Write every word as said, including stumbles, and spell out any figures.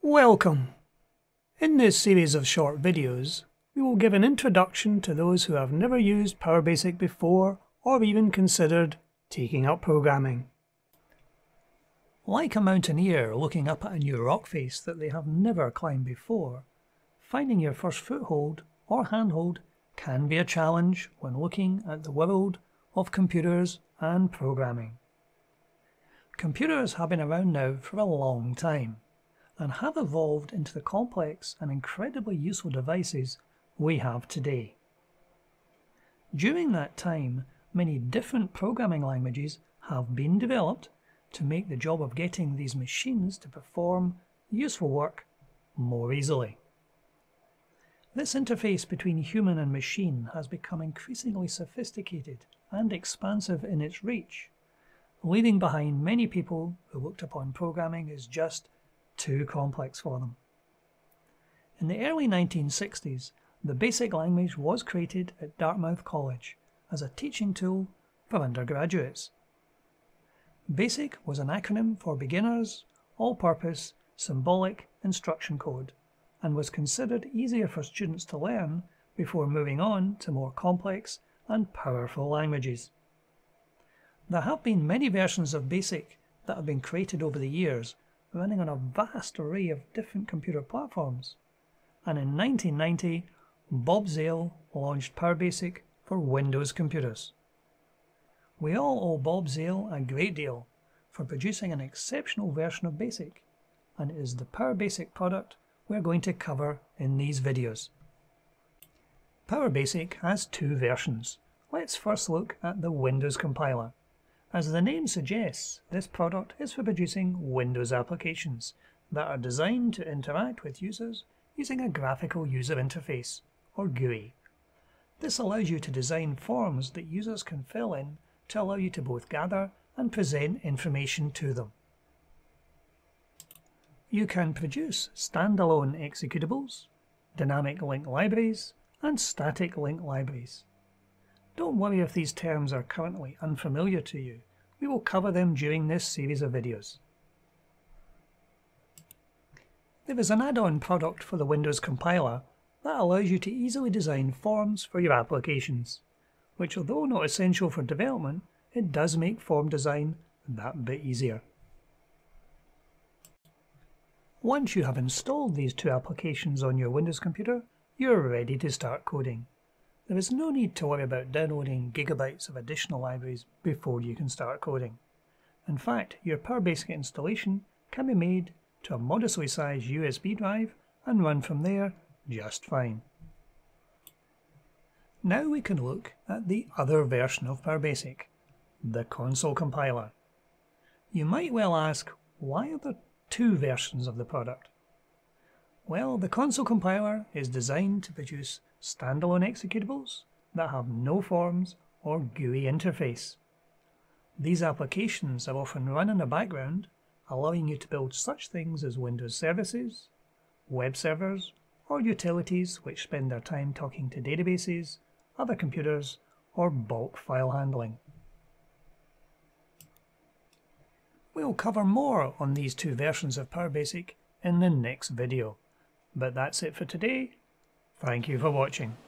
Welcome! In this series of short videos, we will give an introduction to those who have never used PowerBasic before or even considered taking up programming. Like a mountaineer looking up at a new rock face that they have never climbed before, finding your first foothold or handhold can be a challenge when looking at the world of computers and programming. Computers have been around now for a long time, and have evolved into the complex and incredibly useful devices we have today. During that time, many different programming languages have been developed to make the job of getting these machines to perform useful work more easily. This interface between human and machine has become increasingly sophisticated and expansive in its reach, leaving behind many people who looked upon programming as just too complex for them. In the early nineteen sixties, the BASIC language was created at Dartmouth College as a teaching tool for undergraduates. BASIC was an acronym for Beginners, All-Purpose, Symbolic Instruction Code, and was considered easier for students to learn before moving on to more complex and powerful languages. There have been many versions of BASIC that have been created over the years, running on a vast array of different computer platforms, and in nineteen ninety, Bob Zale launched PowerBasic for Windows computers. We all owe Bob Zale a great deal for producing an exceptional version of BASIC, and it is the PowerBasic product we're going to cover in these videos. PowerBasic has two versions. Let's first look at the Windows compiler. As the name suggests, this product is for producing Windows applications that are designed to interact with users using a graphical user interface, or G U I. This allows you to design forms that users can fill in to allow you to both gather and present information to them. You can produce standalone executables, dynamic link libraries, and static link libraries. Don't worry if these terms are currently unfamiliar to you. We will cover them during this series of videos. There is an add-on product for the Windows compiler that allows you to easily design forms for your applications, which, although not essential for development, it does make form design that bit easier. Once you have installed these two applications on your Windows computer, you're ready to start coding. There is no need to worry about downloading gigabytes of additional libraries before you can start coding. In fact, your PowerBasic installation can be made to a modestly sized U S B drive and run from there just fine. Now we can look at the other version of PowerBasic, the console compiler. You might well ask, why are there two versions of the product? Well, the console compiler is designed to produce standalone executables that have no forms or G U I interface. These applications are often run in the background, allowing you to build such things as Windows services, web servers, or utilities which spend their time talking to databases, other computers, or bulk file handling. We'll cover more on these two versions of PowerBasic in the next video. But that's it for today. Thank you for watching.